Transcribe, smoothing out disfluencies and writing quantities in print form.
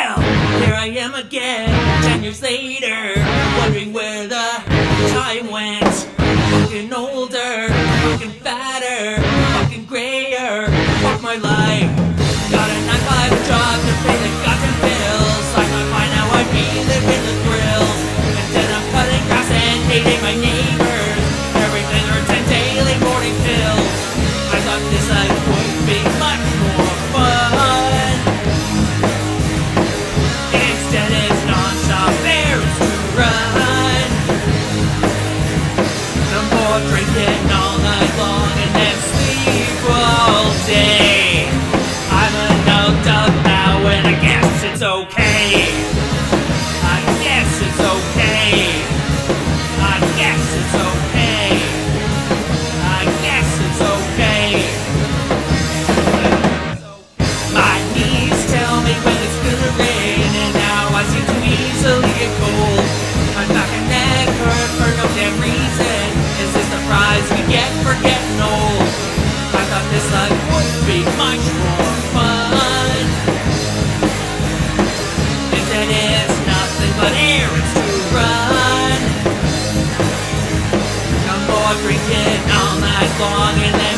Well, here I am again, 10 years later, wondering where the time went. Fucking older, fucking fatter, fucking grayer, fuck my life. Got a 9-5 job to pay the goddamn bills. Like I find out I'd be living the thrills. Instead I'm cutting grass and dating my neighbors. Everything earns and daily morning pills. I thought this life would be much more fun. Instead it's non-stop errands to run. No more drinking all night long and then sleep all day. I'm an adult now and I guess it's okay. I guess it's okay. I guess it's okay. I guess it's okay. My knees tell me when it's gonna rain, and now I seem to easily get cold. My back and neck hurt for no damn reason. Is this the prize we get for getting old? I thought this life would be much more fun. Instead it's nothing but errands to run. No more drinking all night long and then